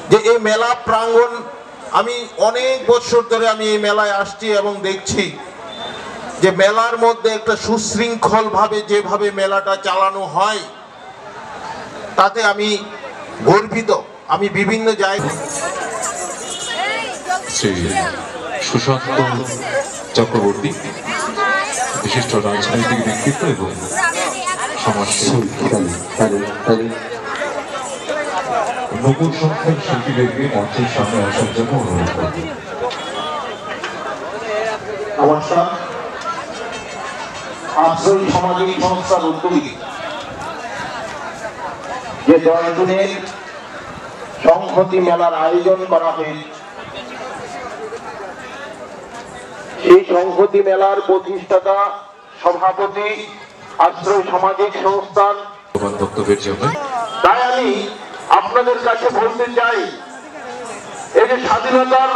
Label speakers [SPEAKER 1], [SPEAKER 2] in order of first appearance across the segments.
[SPEAKER 1] যে এই মেলা প্রাঙ্গণ আমি অনেক বছর ধরে আমি এই মেলায় আসছি এবং দেখছি যে মেলার মধ্যে একটা সুশৃঙ্খলভাবে যেভাবে মেলাটা চালানো হয় তাতে আমি গর্বিত। আমি বিভিন্ন জায়গায়
[SPEAKER 2] সুশান্ত চক্রবর্তী বিশিষ্ট রাজনৈতিক ব্যক্তিত্ব এবং সমাজসেবী নকুল সংখ্যক শিল্পীদেরকে মঞ্চের সামনে আসার জন্য অনুরোধ করব।
[SPEAKER 1] নমস্কার। আশ্রয়ী সামাজিক সংস্থার উদ্যোগে যে 10 দিনের সংহতি মেলার আয়োজন করা হয়েছে, এই সংহতি মেলার প্রতিষ্ঠাতা সভাপতি আশ্রয় সামাজিক সংস্থার
[SPEAKER 2] বক্তব্যের জন্য
[SPEAKER 1] তাই আমি আপনাদের কাছে বলতে চাই, এই যে স্বাধীনতার,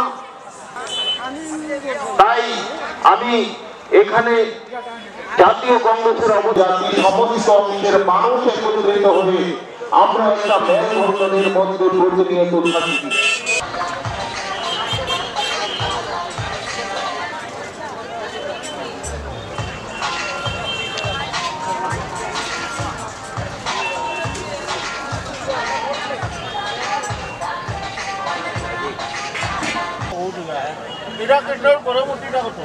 [SPEAKER 1] তাই আমি এখানে জাতীয় কংগ্রেসের অবজাতি সমস্ত অংশের মানুষ একত্রিত হয়ে আমরা একটা মেলবন্ধনের মধ্যে প্রতিনিয়ত থাকি।
[SPEAKER 3] এটা কৃষ্ণর পরবর্তীটা কত?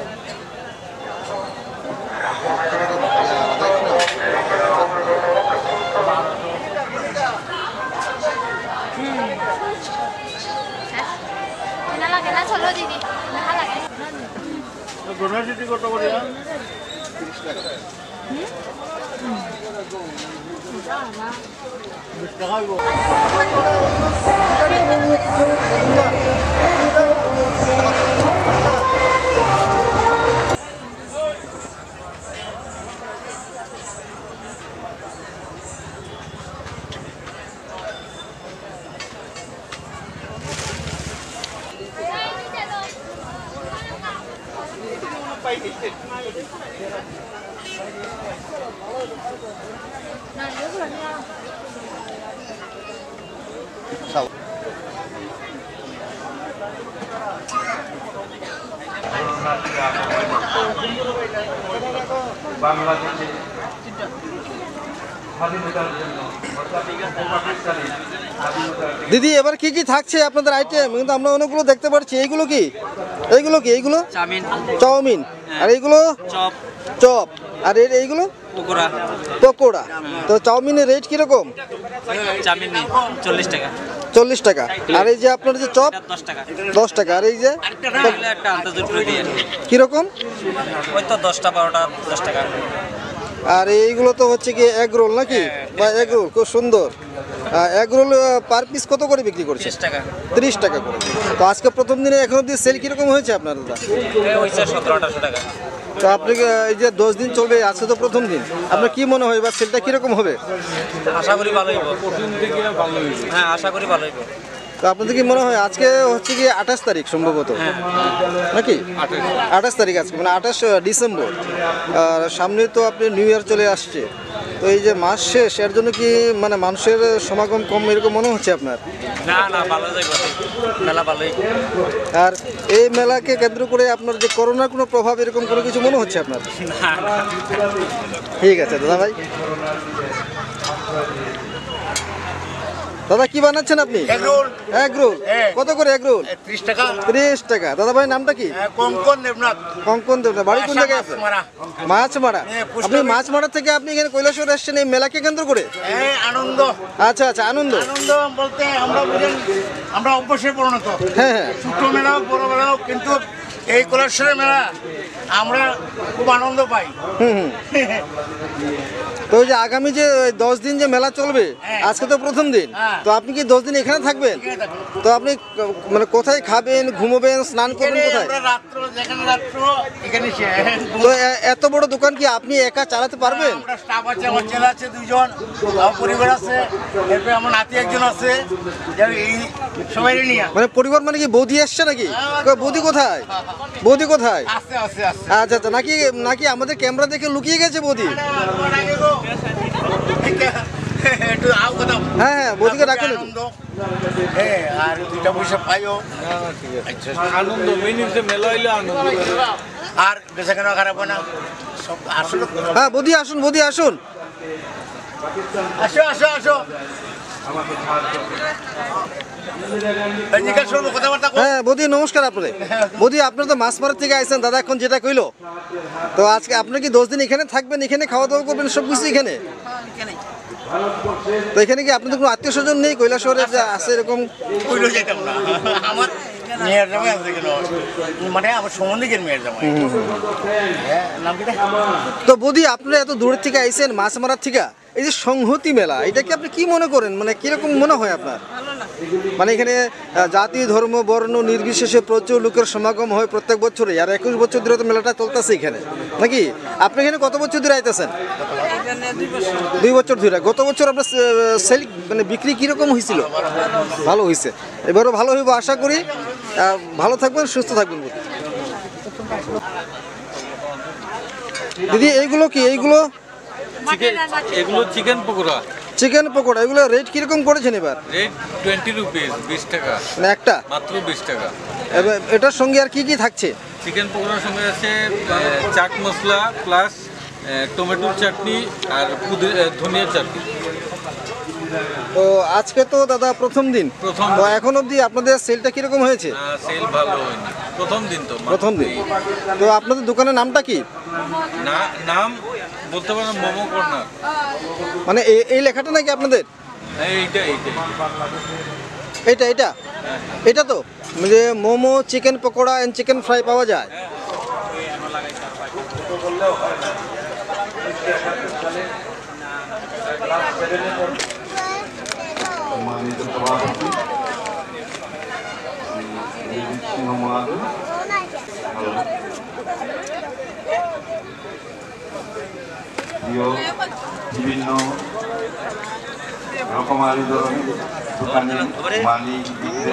[SPEAKER 3] গণাজিটি কত করে? 30 টাকা। 20 টাকা হইব।
[SPEAKER 4] বাংলাদেশে স্বাধীনতার জন্য পাকিস্তানের স্বাধীনতার
[SPEAKER 5] দিদি এবার কি কি থাকছে আপনাদের আইটেম? কিন্তু আমরা অনেকগুলো দেখতে পাচ্ছি। এইগুলো কি? এইগুলো কি? এইগুলো চাউমিন। আর এইগুলো চপ। আর এইগুলো পকোড়া। তো চাউমিনের রেট কিরকম?
[SPEAKER 6] চাউমিন 40 টাকা।
[SPEAKER 5] 40 টাকা। আর এই যে আপনার যে চপ 10 টাকা। আর এই যে
[SPEAKER 6] একটা আন্তর্জাতিক দিয়ে
[SPEAKER 5] কিরকম?
[SPEAKER 6] ওই তো 10টা 12টা 10 টাকা।
[SPEAKER 5] আর এইগুলো তো হচ্ছে কি এগ রোল নাকি? বা এগ রোল খুব সুন্দর। এগ রোল পার পিস কত করে বিক্রি করছে?
[SPEAKER 6] 30 টাকা।
[SPEAKER 5] 30 টাকা করে। তো আজকে প্রথম দিনে এখন অব্দি সেল কিরকম হয়েছে আপনার দাদা?
[SPEAKER 6] হয়েছে 17-18 টাকা।
[SPEAKER 5] তো আপনি এই যে 10 দিন চলবে, আজকে তো প্রথম দিন, আপনার কি মনে হয় এবার সেলটা কিরকম হবে?
[SPEAKER 6] আশা করি ভালো হইব। হ্যাঁ, আশা করি ভালো হইব।
[SPEAKER 5] তো আপনাদের কি মনে হয় আজকে হচ্ছে কি 28 তারিখ সম্ভবত নাকি? 28 তারিখ আজকে, মানে 28 ডিসেম্বর। আর সামনে তো আপনি নিউ ইয়ার চলে আসছে। তো এই যে মাস শেষ, এর জন্য কি মানে মানুষের সমাগম কম এরকম মনে হচ্ছে আপনার?
[SPEAKER 6] না ভালো যাইব, মেলা ভালোই।
[SPEAKER 5] আর এই মেলাকে কেন্দ্র করে আপনার যে করোনার কোনো প্রভাব এরকম কোনো কিছু মনে হচ্ছে আপনার? ঠিক আছে দাদা ভাই। দাদা কি বানাচ্ছেন আপনি? Egg roll. কত করে এগ রোল?
[SPEAKER 3] 30 টাকা।
[SPEAKER 5] 30 টাকা। দাদা ভাই নামটা কি?
[SPEAKER 3] কঙ্কন দেবনাথ।
[SPEAKER 5] কঙ্কন দেবনাথ। বাড়ি কোন জায়গায় আপনার? মাছমারা। আপনি মাছমারা থেকে আপনি এখানে কৈলাসহর এসেছেন এই মেলাকে কেন্দ্র করে?
[SPEAKER 3] আনন্দ।
[SPEAKER 5] আচ্ছা আনন্দ
[SPEAKER 3] বলতে আমরা বুঝেন, আমরা অভ্যাসে পরিণত।
[SPEAKER 5] হ্যাঁ।
[SPEAKER 3] ছোট মেলাও বড় মেলাও, কিন্তু এই কৈলাসহরের মেলা আমরা খুব আনন্দ পাই।
[SPEAKER 5] তো ওই যে আগামী যে 10 দিন যে মেলা চলবে, আজকে তো প্রথম দিন, তো আপনি কি 10 দিন এখানে থাকবেন? তো আপনি মানে কোথায় খাবেন, ঘুমাবেন, স্নান করবেন কোথায়? তো এত বড় দোকান কি আপনি একা চালাতে পারবেন?
[SPEAKER 3] আমরা স্টাফ আছে, আমার ছেলে আছে 2জন, আমার পরিবার আছে, এরপরে আমার নাতি একজন আছে, এই সবাই নিয়ে।
[SPEAKER 5] মানে পরিবার মানে কি বৌদি আসছে নাকি? বৌদি কোথায়? বৌদি কোথায়? আচ্ছা নাকি আমাদের ক্যামেরা দেখে লুকিয়ে গেছে বৌদি?
[SPEAKER 3] একটু আও কথা
[SPEAKER 5] হ্যাঁ হ্যাঁ বৌদিকে রাখুন একটু।
[SPEAKER 3] আনন্দ, হ্যাঁ, আর দুইটা পয়সা পাইও,
[SPEAKER 7] আনন্দ মেইন হচ্ছে মেলা হইলে আনন্দ।
[SPEAKER 3] আর বেচা কেনা খারাপ হয় না সব। আসলে
[SPEAKER 5] হ্যাঁ বৌদি আসুন, বৌদি আসুন।
[SPEAKER 3] আসো আসো আসো, জিজ্ঞাসা করবো, কথাবার্তা করবো।
[SPEAKER 5] হ্যাঁ বৌদি নমস্কার আপনাদের। বৌদি আপনারা তো মাছ মারার থেকে আইছেন, দাদা এখন যেটা কইলো, তো আজকে আপনি কি 10 দিন এখানে থাকবেন, এখানে খাওয়া দাওয়া করবেন, সব কিছু এখানে? তো এখানে কি আপনাদের কোনো আত্মীয় স্বজন নেই কৈলাসহরে যে আছে এরকম?
[SPEAKER 3] কইলো যেতাম না, আমার মেয়ের জামাই আছে কেন, মানে আমার সম্বন্ধীকের মেয়ের জামাই। হ্যাঁ, নাম কি?
[SPEAKER 5] তো বৌদি আপনারা এত দূরের থেকে আইছেন মাছ মারার থেকে, এই যে সংহতি মেলা, এটা কি আপনি কি মনে করেন, মানে কিরকম মনে হয় আপনার? মানে এখানে জাতি ধর্ম বর্ণ নির্বিশেষে প্রচুর লোকের সমাগম হয় প্রত্যেক বছরে, আর 21 বছর ধরে তো মেলাটা চলতেছে এখানে নাকি? আপনি এখানে কত বছর ধরে আইতেছেন? 2 বছর ধরে। গত বছর আপনার সেল মানে বিক্রি কিরকম হয়েছিল? ভালো হয়েছে, এবারও ভালো হইব আশা করি। ভালো থাকবেন, সুস্থ থাকবেন। দিদি এইগুলো কি? এইগুলো
[SPEAKER 7] এগুলো চিকেন পকোড়া,
[SPEAKER 5] চিকেন পকোড়া, এগুলো রেট কিরকম করেছেন এবার?
[SPEAKER 7] রেট 20 রুপিস, 20 টাকা,
[SPEAKER 5] মানে একটা
[SPEAKER 7] মাত্র 20 টাকা।
[SPEAKER 5] এবার এটার সঙ্গে আর কি কি থাকছে?
[SPEAKER 7] চিকেন পকোড়ার সঙ্গে আছে চাট মশলা প্লাস টমেটোর চাটনি আর ধনিয়ার চাটনি।
[SPEAKER 5] তো আজকে তো দাদা প্রথম দিন,
[SPEAKER 7] প্রথম
[SPEAKER 5] তো এখন অবধি আপনাদের সেলটা কিরকম হয়েছে?
[SPEAKER 7] সেল ভালো হয়নি, প্রথম দিন তো।
[SPEAKER 5] প্রথম দিন। তো আপনাদের দোকানের নামটা কি?
[SPEAKER 7] নাম বলতে পারেন মোমো কর্নার।
[SPEAKER 5] মানে এই লেখাটা নাকি আপনাদের?
[SPEAKER 7] এইটাই
[SPEAKER 5] এটা এটা এটা তো মানে momo, chicken pakora and chicken fry পাওয়া যায়।
[SPEAKER 2] সম্মানিত সভাপতি সিংহ মহাজন, প্রিয় বিভিন্ন রকমারি ধরনের দোকানের মালিক,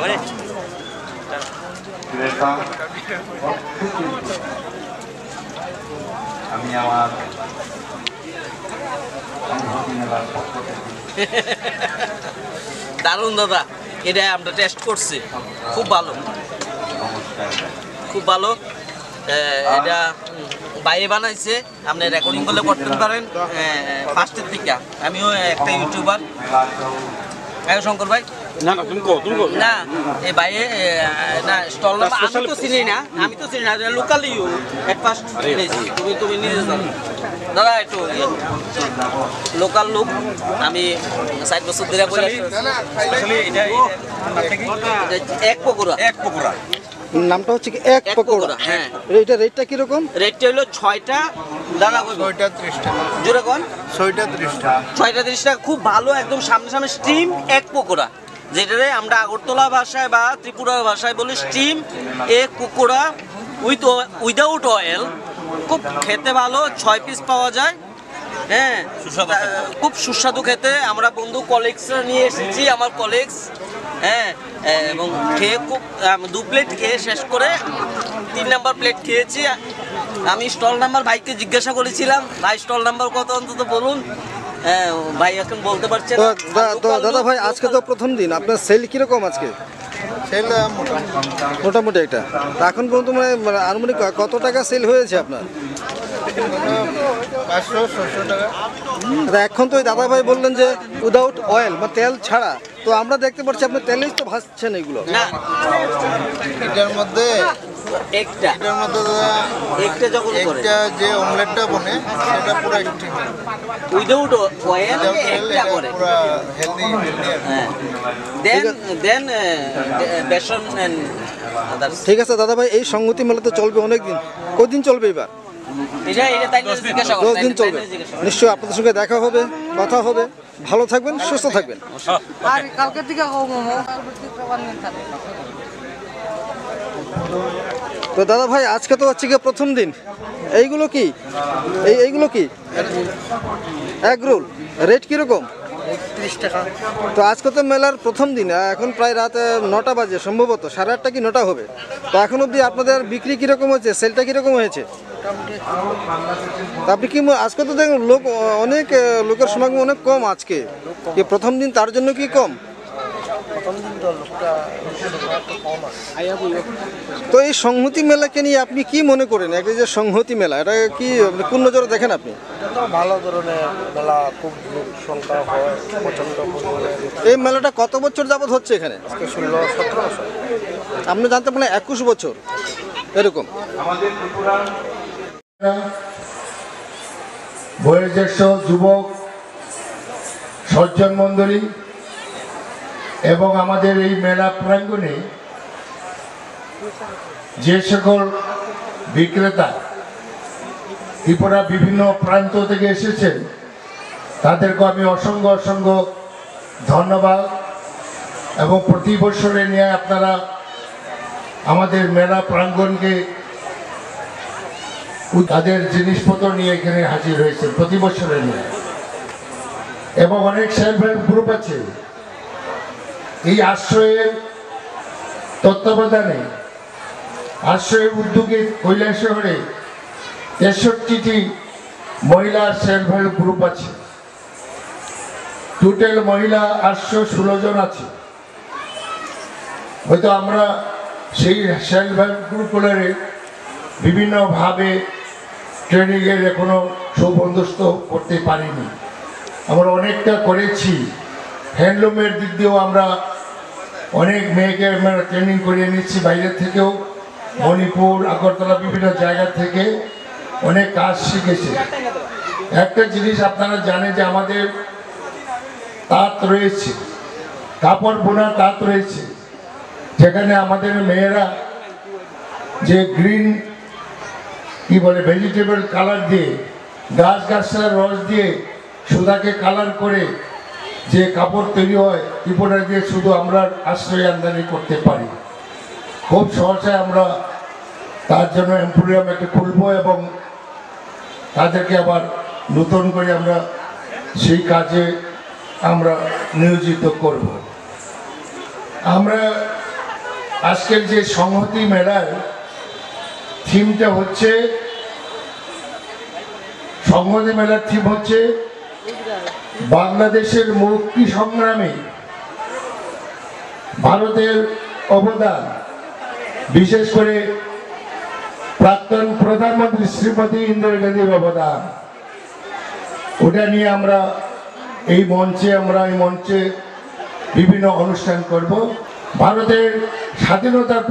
[SPEAKER 2] ক্রেতা, আমি আমার সংহতি মেলার পক্ষ থেকে
[SPEAKER 6] দারুণ দাদা, এটা আমরা টেস্ট করছি, খুব ভালো, খুব ভালো। এটা বাইরে বানাইছে, আপনি রেকর্ডিং করলে করতে পারেন ফার্স্টের দিকে। আমিও একটা ইউটিউবার। হ্যাঁ শঙ্কর ভাই,
[SPEAKER 7] না না তুমি কো
[SPEAKER 6] না এই বাইরে না স্টল আমি তো চিনি না, লোকাল ইউ এট ফার্স্ট তুমি নিজে জানো দাদা, একটু লোকাল লোক। আমি 60 বছর ধরে বলে এক পকোড়া, এক পকোড়া
[SPEAKER 5] নামটা হচ্ছে কি এক পকোড়া।
[SPEAKER 6] হ্যাঁ,
[SPEAKER 5] এইটা রেটটা কিরকম?
[SPEAKER 6] রেটটা হলো 6টা দাদা,
[SPEAKER 3] 6টা 30 টাকা,
[SPEAKER 6] জোরে কোন
[SPEAKER 3] 6টা 30 টাকা,
[SPEAKER 6] 6টা 30 টাকা। খুব ভালো, একদম সামনে সামনে স্টিম এক পকোড়া, যেটারে আমরা আগরতলা ভাষায় বা ত্রিপুরার ভাষায় বলি স্টিম এক পকোড়া উইদাউট অয়েল। খুব খেতে ভালো, 6 পিস পাওয়া যায়। হ্যাঁ, খুব সুস্বাদু খেতে। আমরা বন্ধু কলিগসরা নিয়ে এসেছি, আমার কলিগস। হ্যাঁ, এবং খেয়ে খুব 2 প্লেট খেয়ে শেষ করে 3 নাম্বার প্লেট খেয়েছি। আমি স্টল নাম্বার ভাইকে জিজ্ঞাসা করেছিলাম, ভাই স্টল নাম্বার কত অন্তত বলুন। হ্যাঁ, ভাই এখন বলতে পারছে
[SPEAKER 5] তো
[SPEAKER 6] না।
[SPEAKER 5] দাদা ভাই আজকে তো প্রথম দিন, আপনার সেল কিরকম আজকে?
[SPEAKER 3] সেল
[SPEAKER 5] মোটামুটি একটা। তা এখন পর্যন্ত মানে আনুমানিক কত টাকা সেল হয়েছে আপনার?
[SPEAKER 3] 500-600 টাকা।
[SPEAKER 5] এখন তো ওই দাদা ভাই বললেন যে উইদাউট অয়েল বা তেল ছাড়া, তো আমরা দেখতে পাচ্ছি আপনি তেলেই তো ভাজছেন এগুলো।
[SPEAKER 6] না,
[SPEAKER 3] এটার মধ্যে
[SPEAKER 6] একটা একটা যখন করে
[SPEAKER 3] একটা যে অমলেটটা বনে সেটা পুরো ঠিক না,
[SPEAKER 6] উইদাউট অয়েল একটা করে।
[SPEAKER 3] পুরো হেলদি।
[SPEAKER 6] হ্যাঁ, দেন বেসন and others।
[SPEAKER 5] ঠিক আছে দাদা ভাই, এই সংগতি মেলা তো চলবে অনেক দিন। কদিন চলবে এবার?
[SPEAKER 6] এটা তাই জিজ্ঞাসা
[SPEAKER 5] 10 দিন চলবে। নিশ্চয়ই আপনাদের সঙ্গে দেখা হবে, কথা হবে। ভালো থাকবেন, সুস্থ থাকবেন।
[SPEAKER 8] আর কালকে থেকে মোমো থাকে।
[SPEAKER 5] তো দাদা ভাই আজকে তো হচ্ছে গিয়ে প্রথম দিন, এইগুলো কি? এইগুলো কি? Egg roll. রেট কিরকম?
[SPEAKER 3] 30 টাকা।
[SPEAKER 5] তো আজকে তো মেলার প্রথম দিন, এখন প্রায় রাত 9টা বাজে, সম্ভবত 8:30 কি 9টা হবে। তো এখন অবধি আপনাদের বিক্রি কিরকম হয়েছে, সেলটা কিরকম হয়েছে? তা আপনি কি আজকে তো দেখুন লোক অনেক, লোকের সমাগম অনেক কম আজকে। কি প্রথম দিন তার জন্য কি কম? তো এই সংহতি মেলাকে নিয়ে আপনি কি মনে করেন? একটা যে সংহতি মেলা, এটা কি কোন নজরে দেখেন আপনি?
[SPEAKER 9] ভালো ধরনের মেলা, খুব লোক সংখ্যা হয় প্রচন্ড পরিমাণে।
[SPEAKER 5] এই মেলাটা কত বছর যাবত হচ্ছে এখানে?
[SPEAKER 9] 16-17 বছর।
[SPEAKER 5] আপনি জানতে পারেন 21 বছর এরকম।
[SPEAKER 10] বয়োজ্যেষ্ঠ যুবক সজ্জন মণ্ডলী এবং আমাদের এই মেলা প্রাঙ্গণে যে সকল বিক্রেতা ত্রিপুরা বিভিন্ন প্রান্ত থেকে এসেছেন তাদেরকে আমি অসংখ্য ধন্যবাদ। এবং প্রতি বছরে নিয়ে আপনারা আমাদের মেলা প্রাঙ্গণকে তাদের জিনিসপত্র নিয়ে এখানে হাজির হয়েছে প্রতি বছরে নিয়ে। এবং অনেক সেলফ হেল্প গ্রুপ আছে এই আশ্রয়ের তত্ত্বাবধানে, আশ্রয়ের উদ্যোগে কৈলাসহরে 63টি মহিলা সেলফ হেল্প গ্রুপ আছে। টোটাল মহিলা 816 জন আছে। হয়তো আমরা সেই সেলফ হেল্প গ্রুপগুলোর বিভিন্নভাবে ট্রেনিংয়ের এখনো সুবন্দোবস্ত করতে পারিনি। আমরা অনেকটা করেছি। হ্যান্ডলুমের দিক দিয়েও আমরা অনেক মেয়েকে আমরা ট্রেনিং করিয়ে নিচ্ছি বাইরে থেকেও, মণিপুর, আগরতলা বিভিন্ন জায়গা থেকে অনেক কাজ শিখেছে। একটা জিনিস আপনারা জানেন যে আমাদের তাঁত রয়েছে, কাপড় বোনা তাঁত রয়েছে, যেখানে আমাদের মেয়েরা যে গ্রিন কি বলে ভেজিটেবল কালার দিয়ে, গাছগাছার রস দিয়ে সুতাকে কালার করে যে কাপড় তৈরি হয়, ত্রিপুরা দিয়ে শুধু আমরা আশ্রয় আমদানি করতে পারি। খুব সহজে আমরা তার জন্য এম্পোরিয়াম একটা খুলবো এবং তাদেরকে আবার নতুন করে আমরা সেই কাজে আমরা নিয়োজিত করব। আমরা আজকের যে সংহতি মেলার থিমটা হচ্ছে, সংহতি মেলার থিম হচ্ছে বাংলাদেশের মুক্তি সংগ্রামে ভারতের অবদান, বিশেষ করে প্রাক্তন প্রধানমন্ত্রী শ্রীমতী ইন্দিরা গান্ধীর অবদান। ওটা নিয়ে আমরা এই মঞ্চে বিভিন্ন অনুষ্ঠান করব। ভারতের স্বাধীনতার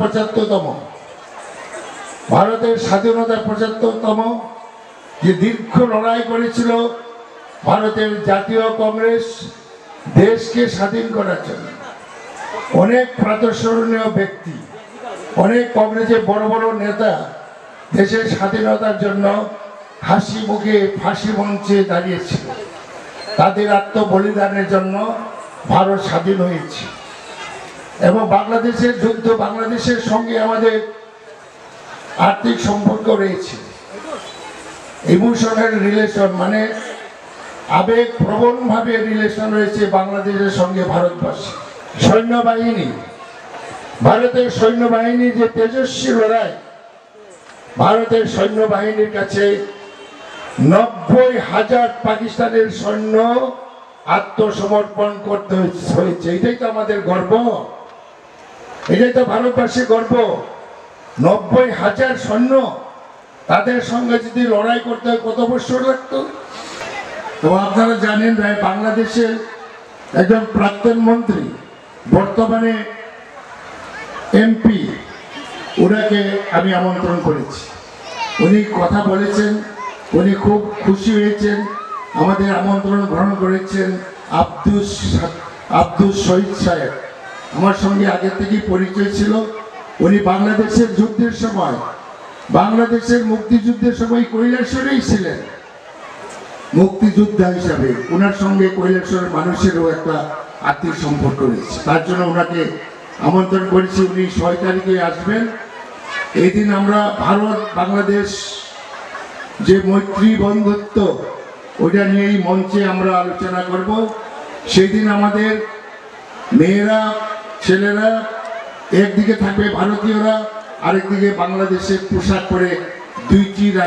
[SPEAKER 10] 75তম যে দীর্ঘ লড়াই করেছিল ভারতের জাতীয় কংগ্রেস দেশকে স্বাধীন করার জন্য। অনেক প্রাতঃস্মরণীয় ব্যক্তি, অনেক কংগ্রেসের বড় বড় নেতা দেশের স্বাধীনতার জন্য হাসি মুখে ফাঁসি মঞ্চে দাঁড়িয়েছিল। তাদের আত্মবলিদানের জন্য ভারত স্বাধীন হয়েছে। এবং বাংলাদেশের যুদ্ধ, বাংলাদেশের সঙ্গে আমাদের আর্থিক সম্পর্ক রয়েছে, ইমোশনাল রিলেশন, মানে আবেগ প্রবণভাবে রিলেশন রয়েছে বাংলাদেশের সঙ্গে ভারতবর্ষে। সৈন্যবাহিনী, ভারতের সৈন্যবাহিনী যে তেজস্বী লড়াই, ভারতের সৈন্যবাহিনীর কাছে 90,000 পাকিস্তানের সৈন্য আত্মসমর্পণ করতে হয়েছে। এটাই তো আমাদের গর্ব, এটাই তো ভারতবর্ষের গর্ব। 90,000 সৈন্য, তাদের সঙ্গে যদি লড়াই করতে হয় কত বছর লাগতো। তো আপনারা জানেন বাংলাদেশের একজন প্রাক্তন মন্ত্রী, বর্তমানে এমপি, ওনাকে আমি আমন্ত্রণ করেছি। উনি কথা বলেছেন, উনি খুব খুশি হয়েছেন, আমাদের আমন্ত্রণ গ্রহণ করেছেন। আব্দুল শহীদ সাহেব আমার সঙ্গে আগে থেকেই পরিচয় ছিল। উনি বাংলাদেশের যুদ্ধের সময়, বাংলাদেশের মুক্তিযুদ্ধের সময় কৈলাসহরেই ছিলেন মুক্তিযোদ্ধা হিসাবে। ওনার সঙ্গে কৈলাসহরের মানুষেরও একটা আত্মীয় সম্পর্ক রয়েছে, তার জন্য ওনাকে আমন্ত্রণ করেছি। উনি 6 তারিখে আসবেন। এই দিন আমরা ভারত বাংলাদেশ যে মৈত্রী বন্ধুত্ব, ওইটা নিয়েই মঞ্চে আমরা আলোচনা করব। সেই দিন আমাদের মেয়েরা, ছেলেরা একদিকে থাকবে ভারতীয়রা, আরেকদিকে বাংলাদেশের পোশাক পরে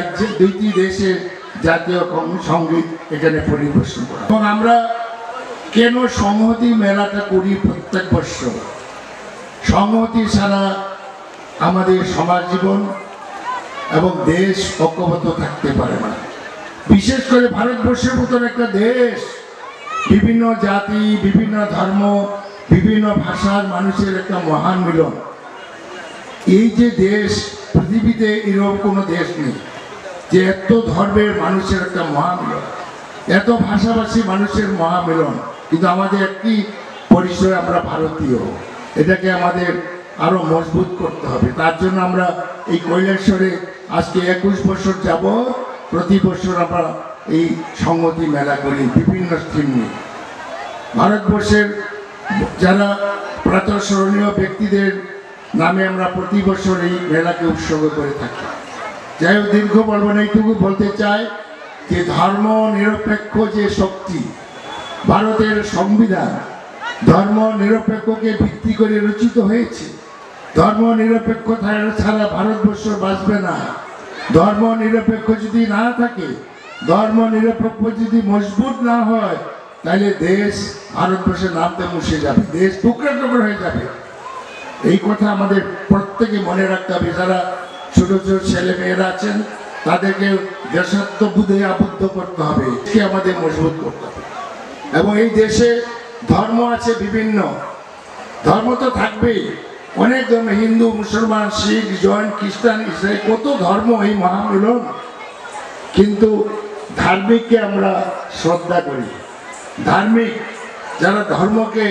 [SPEAKER 10] দুইটি দেশের জাতীয় সঙ্গীত এখানে পরিবেশন করে। এবং আমরা কেন সংহতি মেলাটা করি প্রত্যেক বছর? সংহতি ছাড়া আমাদের সমাজ জীবন এবং দেশ ঐক্যবদ্ধ থাকতে পারে না। বিশেষ করে ভারতবর্ষের মতন একটা দেশ, বিভিন্ন জাতি, বিভিন্ন ধর্ম, বিভিন্ন ভাষার মানুষের একটা মহান মিলন। এই যে দেশ, পৃথিবীতে এরকম কোনো দেশ নেই যে এত ধর্মের মানুষের একটা মহামিলন, এত ভাষাভাষী মানুষের মহামিলন। কিন্তু আমাদের একটি পরিচয়, আমরা ভারতীয়। এটাকে আমাদের আরো মজবুত করতে হবে। তার জন্য আমরা এই কৈলাসরে আজকে 21 বছর যাব, প্রতি বছর আমরা এই সংহতি মেলা করি বিভিন্ন স্ট্রিম নিয়ে। ভারতবর্ষের যারা প্রাতঃস্মরণীয় ব্যক্তিদের নামে আমরা প্রতি বছর এই মেলাকে উৎসর্গ করে থাকি। যাই হোক, দীর্ঘ বলব না, এইটুকু বলতে চাই যে ধর্ম নিরপেক্ষ যে শক্তি, ভারতের সংবিধান ধর্ম নিরপেক্ষকে ভিত্তি করে রচিত হয়েছে। ধর্ম নিরপেক্ষ ছাড়া ভারতবর্ষ বাঁচবে না। ধর্ম নিরপেক্ষ যদি না থাকে, ধর্ম নিরপেক্ষ যদি মজবুত না হয়, তাহলে দেশ ভারতবর্ষের নামতে মুছে যাবে, দেশ টুকরা টুকরা হয়ে যাবে। এই কথা আমাদের প্রত্যেকে মনে রাখতে হবে। যারা ছোট ছোট ছেলে মেয়েরা আছেন, তাদেরকে দেশাত্মবোধে আবদ্ধ করতে হবে, আমাদের মজবুত করতে হবে। এবং এই দেশে ধর্ম আছে বিভিন্ন, ধর্ম তো থাকবেই, অনেক ধর্ম, হিন্দু, মুসলমান, শিখ, জৈন, খ্রিস্টান, ইসরায়েল, কত ধর্ম এই মহামিলন। কিন্তু ধার্মিককে আমরা শ্রদ্ধা করি। ধার্মিক যারা ধর্মকে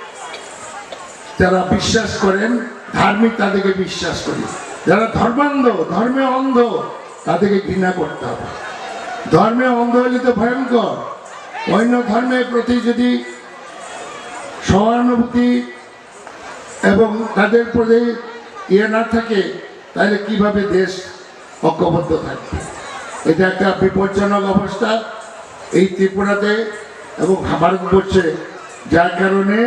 [SPEAKER 10] যারা বিশ্বাস করেন, ধার্মিক তাদেরকে বিশ্বাস করি। যারা ধর্মান্ধ, ধর্মে অন্ধ, তাদেরকে ঘৃণা করতে হবে। ধর্মে অন্ধ হলে তো ভয়ঙ্কর। অন্য ধর্মের প্রতি যদি সহানুভূতি এবং তাদের প্রতি না থাকে, তাহলে কিভাবে দেশ ঐক্যবদ্ধ থাকবে? এটা একটা বিপজ্জনক অবস্থা এই ত্রিপুরাতে এবং ভারতবর্ষে, যার কারণে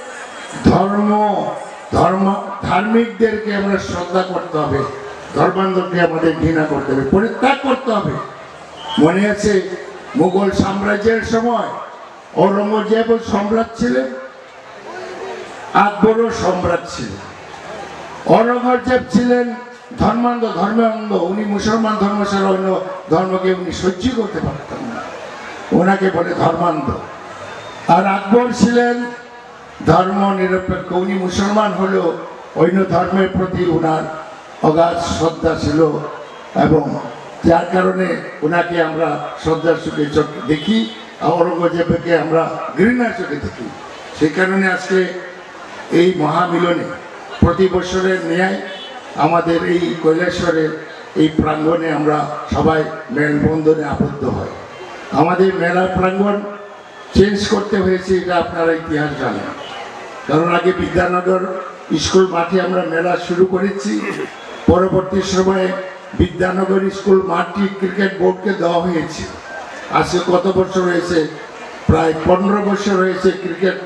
[SPEAKER 10] ধার্মিকদেরকে আমরা শ্রদ্ধা করতে হবে, ধর্মান্ধকে আমাদের ঘৃণা করতে হবে, পরিত্যাগ করতে হবে। মনে আছে মুঘল সাম্রাজ্যের সময় ঔরঙ্গজেব সম্রাট ছিলেন, আকবরও সম্রাট ছিলেন। ঔরঙ্গজেব ছিলেন ধর্মান্ধ, ধর্মে অন্ধ। উনি মুসলমান ধর্ম ছাড়া অন্য ধর্মকে উনি সহ্য করতে পারতেন না, ওনাকে বলে ধর্মান্ধ। আর আকবর ছিলেন ধর্ম নিরপেক্ষ। উনি মুসলমান হলেও অন্য ধর্মের প্রতি ওনার অগাধ শ্রদ্ধা ছিল, এবং যার কারণে ওনাকে আমরা শ্রদ্ধার চোখে দেখি, ঔরঙ্গজেবকে আমরা ঘৃণার চোখে দেখি। সেই কারণে আজকে এই মহামিলনে প্রতি বছরের ন্যায় আমাদের এই কৈলাসরের এই প্রাঙ্গণে আমরা সবাই মেলবন্ধনে আবদ্ধ হয়। আমাদের মেলা প্রাঙ্গণ চেঞ্জ করতে হয়েছে, এটা আপনারা ইতিহাস জানেন। কারণ আগে বিদ্যানগর স্কুল মাঠে আমরা মেলা শুরু করেছি, পরবর্তী সময়ে বিদ্যানগর স্কুল মাঠটি ক্রিকেট বোর্ডকে দেওয়া হয়েছে। আজকে কত বছর হয়েছে? প্রায় 15 বছর হয়েছে ক্রিকেট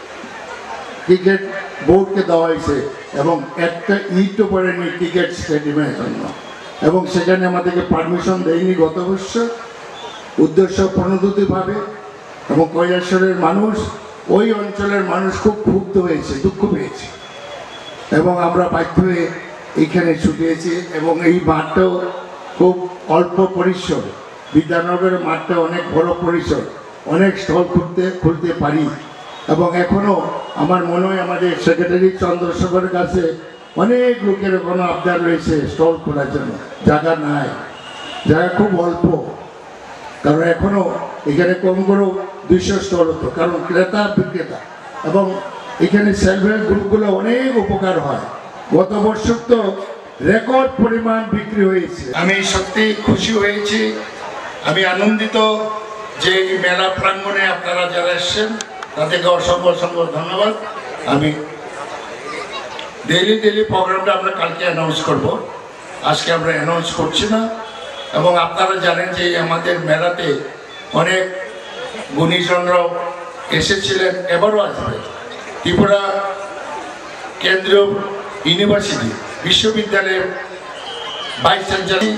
[SPEAKER 10] বোর্ডকে দেওয়া হয়েছে, এবং একটা ইটও পড়েনি ক্রিকেট স্টেডিয়ামের জন্য। এবং সেখানে আমাদেরকে পারমিশন দেয়নি গত বছর, উদ্দেশ্য প্রণোদিতভাবে। এবং কৈলাসরের মানুষ, ওই অঞ্চলের মানুষ খুব ক্ষুব্ধ হয়েছে, দুঃখ পেয়েছে, এবং আমরা বাধ্য হয়ে এইখানে ছুটিয়েছি। এবং এই মাঠটাও খুব অল্প পরিসর, বিদ্যানগরের মাঠটা অনেক বড় পরিসর, অনেক স্টল খুলতে পারি। এবং এখনও আমার মনে হয় আমাদের সেক্রেটারি চন্দ্রশেখরের কাছে অনেক লোকের এখনো আবদার রয়েছে স্টল খোলার জন্য, জায়গা নাই, জায়গা খুব অল্প। কারণ এখনো এখানে কম করেও 200 স্টল হতো, কারণ ক্রেতা বিক্রেতা, এবং এখানে সেলফ হেল্প গ্রুপগুলো অনেক উপকার হয়। গত বছর তো রেকর্ড পরিমাণ বিক্রি হয়েছে। আমি সত্যি খুশি হয়েছি, আমি আনন্দিত যে এই মেলা প্রাঙ্গণে আপনারা যারা এসছেন তাদেরকে অসংখ্য অসংখ্য ধন্যবাদ। আমি ডেইলি প্রোগ্রামটা আমরা কালকে অ্যানাউন্স করব, আজকে আমরা অ্যানাউন্স করছি না। এবং আপনারা জানেন যে আমাদের মেলাতে অনেক গুণীজনরাও এসেছিলেন, এবারও আসবে। ত্রিপুরা কেন্দ্রীয় ইউনিভার্সিটি বিশ্ববিদ্যালয়ের ভাইস চ্যান্সেলর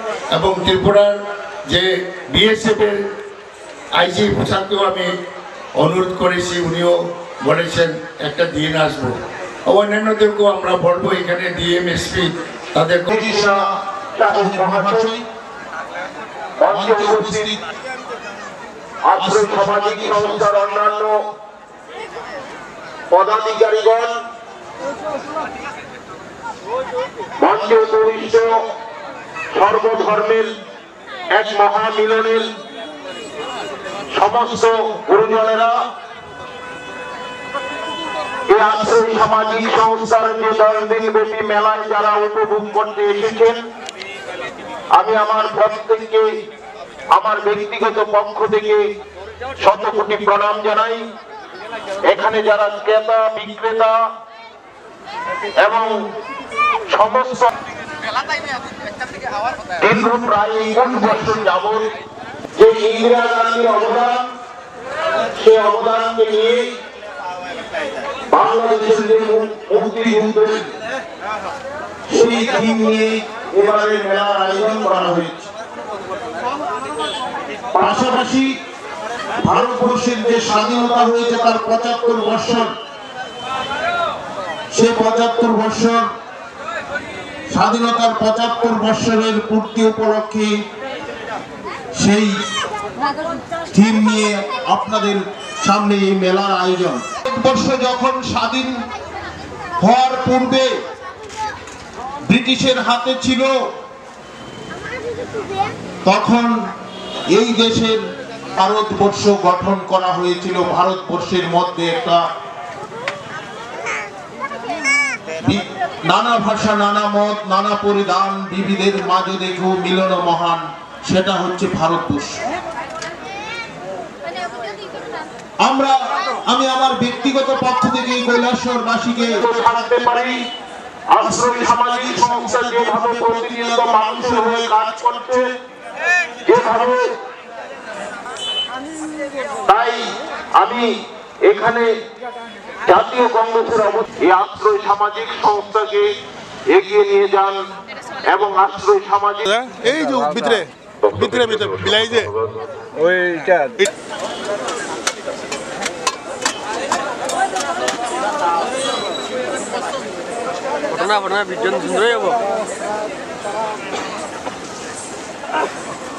[SPEAKER 10] এবং ত্রিপুরার যে বিএসএফের আইজি পোশাককেও আমি অনুরোধ করেছি, উনিও বলেছেন একটা দিন আসবো। অন্যান্যদেরকেও আমরা বলবো এখানে ডিএমএসপি তাদের
[SPEAKER 1] আশ্রয় সামাজিক সংস্থার অন্যান্য পদাধিকারীগণ, মঞ্চে উপবিষ্ট সর্বধর্মের এক মহামিলনের সমস্ত গুরুজনেরা, এই আশ্রয় সামাজিক সংস্থার যে 10 দিন ব্যাপী মেলায় যারা উপভোগ করতে এসেছেন, আমি আমার প্রত্যেককে আমার ব্যক্তিগত পক্ষ থেকে শত কোটি প্রণাম জানাই। এখানে যারা ক্রেতা বিক্রেতা এবং সমস্ত দীর্ঘ প্রায় 20 বছর যাবৎ যে ইন্দিরা গান্ধীর অবদান, সে অবদানকে নিয়ে বাংলাদেশের যে মুক্তিযুদ্ধ, সেই থিম নিয়ে এবারে মেলার আয়োজন করা হয়েছে। পাশাপাশি ভারতবর্ষের যে স্বাধীনতা হয়েছে তার 75 বছর, সে 75 বছর স্বাধীনতার 75 বছরের পূর্তি উপলক্ষে সেই থিম নিয়ে আপনাদের সামনে এই মেলার আয়োজন। ভারতবর্ষ যখন স্বাধীন হওয়ার পূর্বে ব্রিটিশের হাতে ছিল, তখন এই দেশের ভারতবর্ষ গঠন করা হয়েছিল। ভারতবর্ষের মধ্যে একটা নানা ভাষা, নানা মত, নানা পরিধান, বিবিধের মাঝে দেখো মিলন মহান, সেটা হচ্ছে ভারতবর্ষ। আমি আমার ব্যক্তিগত পক্ষ থেকে কৈলাসহরবাসীকে জানাতে পারি, আশ্রয় সামাজিক সংস্থা যেভাবে প্রতিনিয়ত মানুষের হয়ে কাজ করছে, যেভাবে, তাই আমি এখানে জাতীয় কংগ্রেসের এই আশ্রয় সামাজিক সংস্থাকে এগিয়ে নিয়ে যান এবং আশ্রয় সামাজিক
[SPEAKER 11] এই যে ভিতরে ভিতরে ভিতরে বিলাই যে ওইটা ঘটনা ঘটনা বিজ্ঞান সুন্দর হবো।